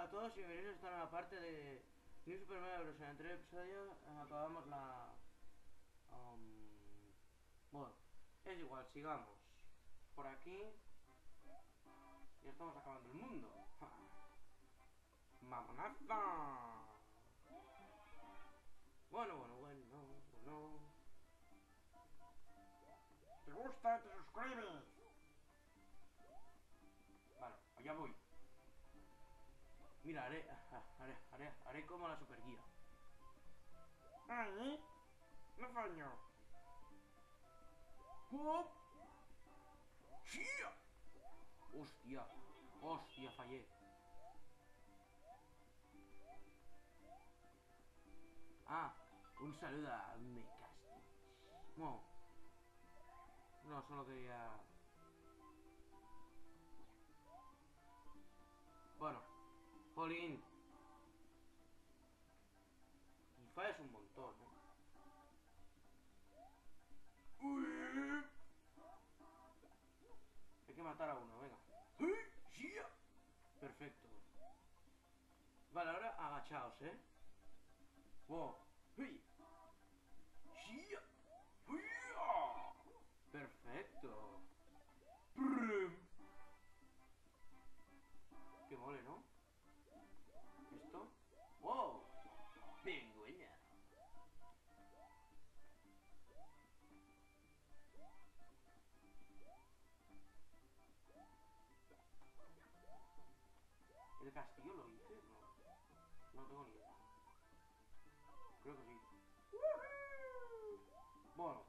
a todos y bienvenidos a esta nueva parte de New Super Mario Bros. En el anterior episodio acabamos la... bueno, es igual, sigamos. Por aquí... ya estamos acabando el mundo. ¡Mamonazo! Bueno. ¿Te gusta? ¿Te suscribes? Vale, allá voy. Mira, haré como la super guía. ¡Ay! ¡No fallo! ¡Hop! ¡Shia! ¡Hostia, fallé! Ah, un saludo a Mecastis. No, solo quería... Bueno, Jolín. Y fallas un montón, ¿eh? Uy. Hay que matar a uno, venga. ¡Sí! Perfecto. Vale, ahora agachaos, ¿eh? ¡Wow! ¡Sí! Perfecto. Qué mole, ¿no? ¿Esto? ¡Wow! ¡Pingüina! ¿El castillo lo hice? No tengo ni idea. Creo que sí. Bueno.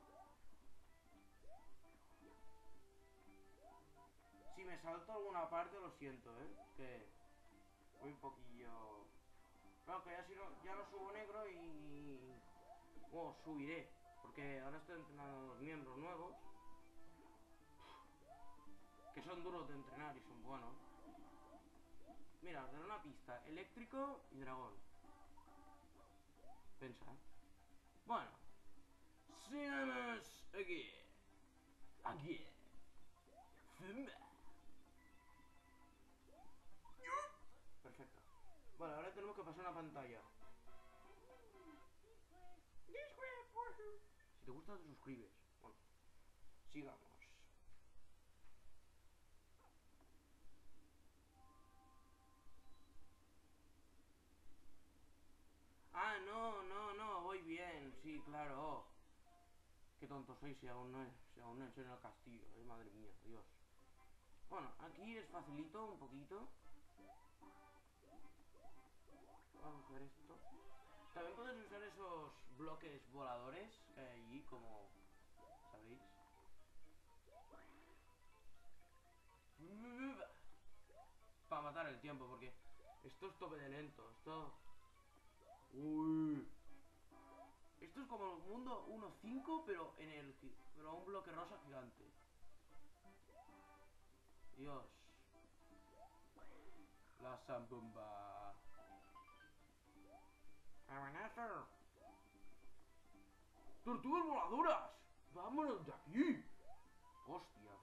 Si me salto alguna parte, lo siento, ¿eh? Que voy un poquillo... Claro, que ya, si no, ya no subo negro y... bueno, subiré. Porque ahora estoy entrenando a los miembros nuevos. Que son duros de entrenar y son buenos. Mira, os daré una pista. Eléctrico y dragón. Pensa. Bueno. Sigamos aquí. Aquí. Perfecto. Vale, ahora tenemos que pasar una pantalla. Si te gusta, te suscribes. Bueno, sigamos. Ah, no, voy bien. Sí, claro. Qué tonto soy si aún no he hecho en el castillo. Madre mía, Dios. Bueno, aquí es facilito un poquito. Vamos a ver esto. También puedes usar esos bloques voladores que hay allí, como... ¿sabéis? Para matar el tiempo, porque esto es tope de lento. Esto... uy. Esto es como el mundo 1.5, pero en el... pero un bloque rosa gigante. Dios. La zambomba. ¡Amenaza! ¡Tortugas voladoras! ¡Vámonos de aquí! ¡Hostia!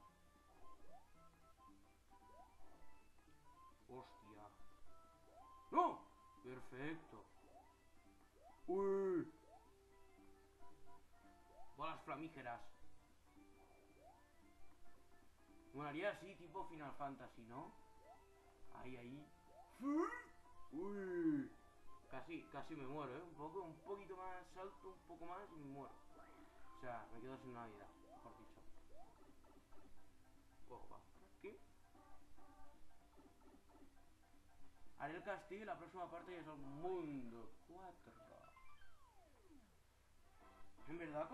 ¡Hostia! ¡No! ¡Perfecto! ¡Uy! Bolas flamígeras. Molaría así, tipo Final Fantasy, ¿no? Ahí. ¡Uy! Casi me muero, ¿eh? Un poquito más, salto un poco más y me muero. O sea, me quedo sin una vida, mejor dicho. Oh, va por aquí. Haré el castillo y la próxima parte ya es el mundo 4. En verdad,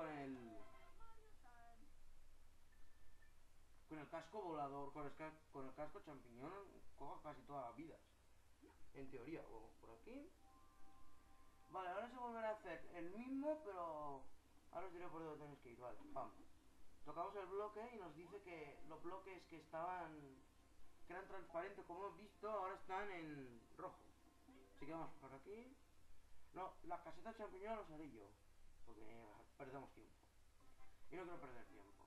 con el casco volador, con el casco champiñón, cojo casi todas las vidas. En teoría, vamos por aquí. Vale, ahora se volverá a hacer el mismo, pero ahora os diré por dónde tenéis que ir. Vale, pam. Tocamos el bloque y nos dice que los bloques que eran transparentes, como hemos visto, ahora están en rojo. Así que vamos por aquí. No, las casetas de champiñón las haré yo, porque perdemos tiempo. Y no quiero perder tiempo.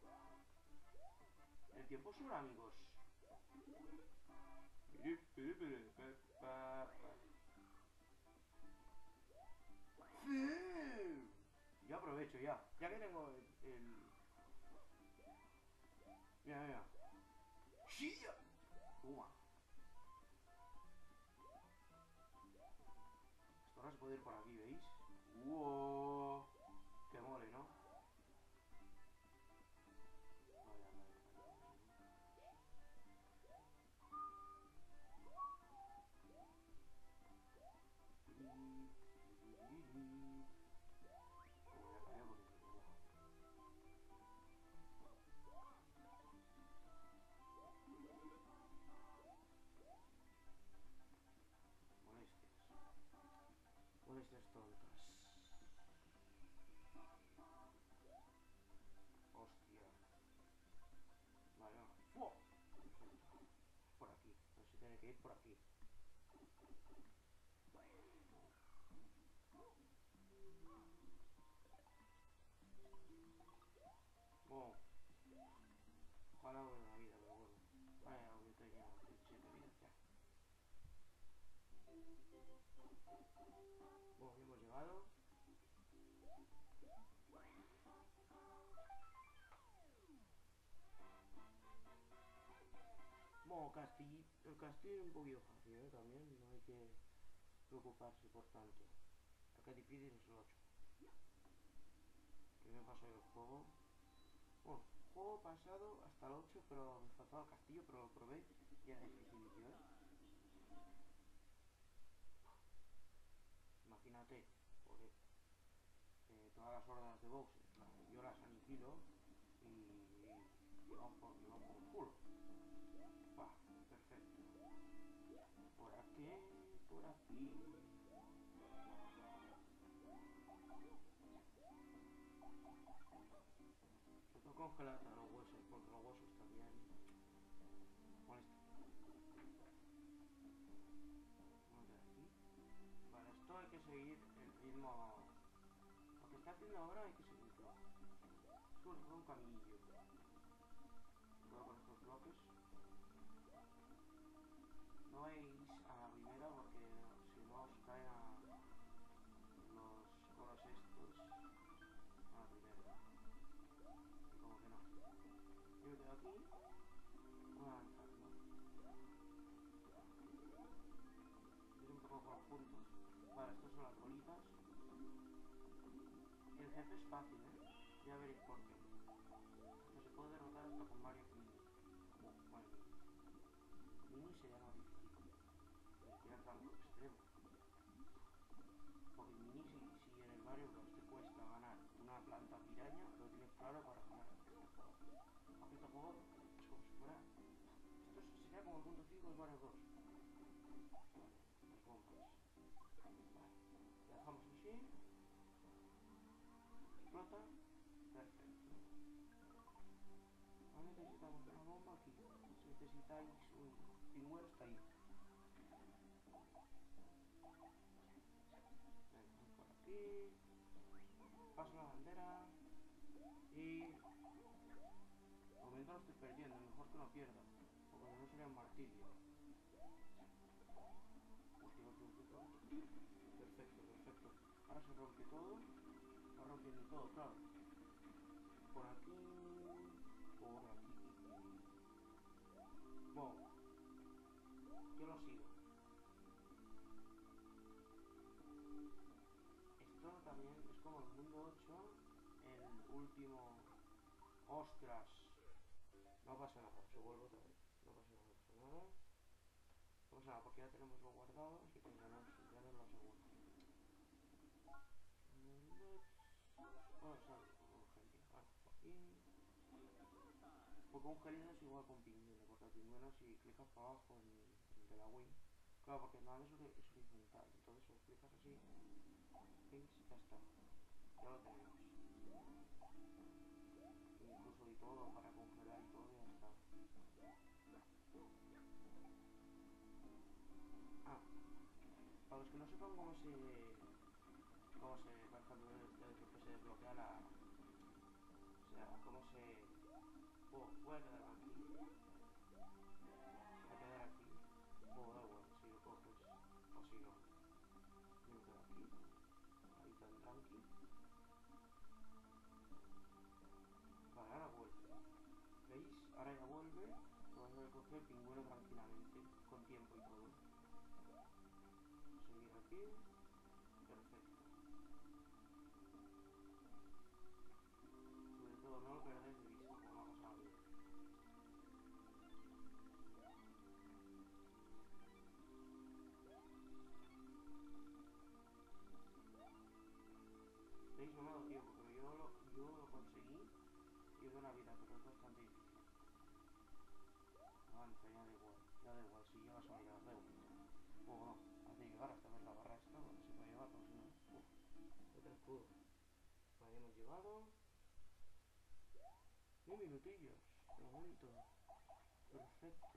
El tiempo es un amigos. hecho ya. Ya que tengo el... Mira, mira. ¡Sí! Toma. Esto ahora se puede ir por aquí, ¿veis? ¡Wow! ¡Qué mole, ¿no? Vaya, vaya, vaya. Voy a caer porque se me... Molestias. Molestias tontas. Hostia. Vale, va. ¡Fua! Perfecto. Por aquí. No se tiene que ir por aquí. Wow. Ojalá vuelva la vida, pero bueno. Vaya, ahorita ya 27 vidas ya. Bueno, ya hemos llegado. Bueno, el castillo es un poquito fácil, ¿eh? También no hay que preocuparse por tanto. Acá difícil es el 8. Que me pasó el juego. Bueno, juego pasado hasta el 8, pero me faltaba el castillo, pero lo probé y era difícil, ¿eh? Imagínate, joder, todas las hordas de boxes, yo las aniquilo y vamos por el culo. Pa, perfecto. Por aquí, por aquí. Se puede congelar a los huesos, porque los huesos también molestan. Vamos de aquí. Vale, esto hay que seguir el ritmo. Lo que está haciendo ahora hay que seguirlo. Es como si fuera un caminillo. Cuidado con estos bloques. No vais a la primera porque si no os caen a los coros estos a la primera. Y como que no. Yo me quedo aquí. Voy avanzando. Ir un poco conjuntos. Vale, estas son las bolitas. El jefe es fácil, ¿eh? Ya veréis por qué. Hasta se puede derrotar hasta con varios minis. Bueno, mini sería más difícil. Tirar rango extremo. Porque el mini, si en el Mario Bros te cuesta ganar una planta piraña, lo tienes claro para ganar este juego. Aunque este juego es como si fuera... Esto sería como el punto 5 del Mario Bros. Vale, las bombas. Vale, la dejamos así. Explota. Perfecto. No necesitamos una bomba aquí. Si necesitáis un pingüino, está ahí. Venga, voy por aquí. Paso la bandera. Y... De momento lo estoy perdiendo, mejor que no pierda. Porque no sería un martirio. Hostia, perfecto, perfecto. Ahora se rompe todo. Va rompiendo todo, claro. Por aquí. Por aquí. Bueno. Yo lo sigo. Esto también es como el mundo 8. El último... ¡Ostras! No pasa nada, se vuelve otra vez. No pasa nada, no pasa nada. No pasa nada porque ya tenemos lo guardado, así que ya nos lo aseguro. Vamos a ver con gelido. Vale, por aquí. Porque un gelido es igual con pingüino, porque el pingüino si clicas para abajo en el de la Wii. Claro, porque nada es horizontal, entonces si clicas así, ¿veis? Ya está. Ya lo tenemos. Incluso y todo para congelar y todo, ya está. Ah, para los que no sepan cómo se, por ejemplo, que se desbloquea la, o sea, cómo se, voy a quedar aquí, voy a quedar aquí, bueno, da igual, si lo coges, o si no, yo me quedo aquí, ahí tan tranqui, ahora ya vuelve. Vamos a recoger el pingüino tranquilamente, con tiempo y todo. Seguir aquí. Perfecto. Sobre todo no lo perdáis de vista, como ha pasado a mí. ¿Veis? No me ha dado tiempo, pero yo lo conseguí. Y de una vida, pero es bastante difícil. Avanza, ya da igual, si llegas o no llegas, da igual. O no, has de llegar hasta ver la barra esta, donde se puede llegar, porque si no... otro escudo. Vale, hemos llegado. Un minutillos, de momento. Perfecto.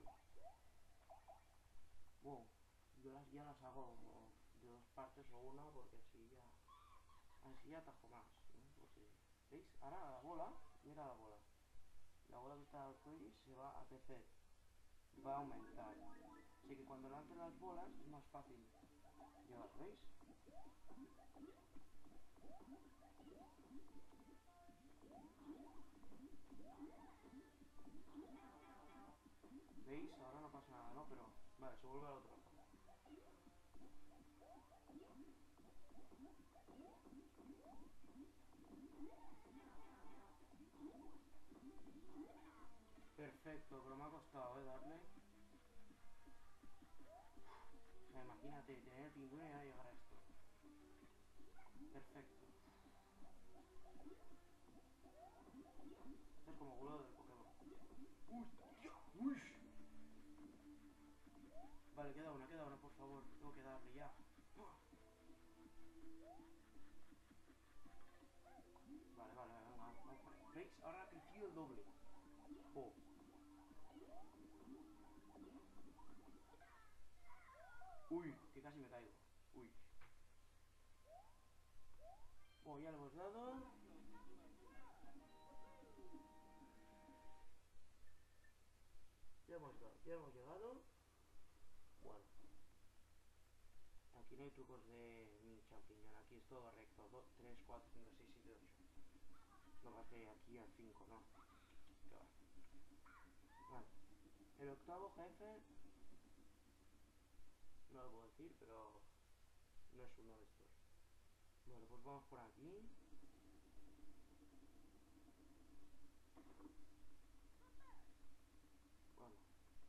Wow, yo ya las hago de dos partes o una, porque así ya atajo más, ¿no? Porque, ¿veis? Ahora la bola, mira la bola. La bola que está al cuello se va a crecer, va a aumentar. Así que cuando lancen las bolas es más fácil llegar, ¿veis? ¿Veis? Ahora no pasa nada, ¿no? Pero, vale, se vuelve al otro lado. Perfecto, pero me ha costado, darle. O sea, imagínate, tener el pingüino y ahora llegar a esto. Perfecto. Esto es como vuelo del Pokémon. ¡Uy! ¡Uy! Vale, queda una, por favor. Tengo que darle ya. Vale, vamos por ahí. ¿Veis? Ahora ha crecido el doble. Oh. Uy, que casi me caigo. Uy. Oh, ya lo hemos dado. Ya hemos llegado. Bueno. Aquí no hay trucos de mi champiñón. Aquí es todo recto. 2, 3, 4, 5, 6, 7, 8. No va a ser aquí al 5, no. ¿Qué va? Vale. El octavo jefe... no lo puedo decir, pero... no es uno de estos. Vale, pues vamos por aquí. Bueno.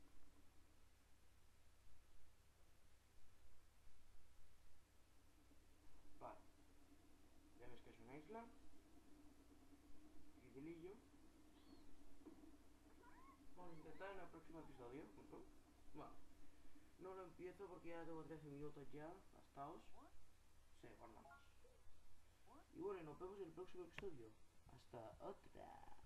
Vale. Ya ves que es una isla. Dificilillo. Vamos a intentar en el próximo episodio. Vale. No lo empiezo porque ya tengo 13 minutos ya gastados. Sí, guardamos. Y bueno, nos vemos en el próximo episodio. Hasta otra.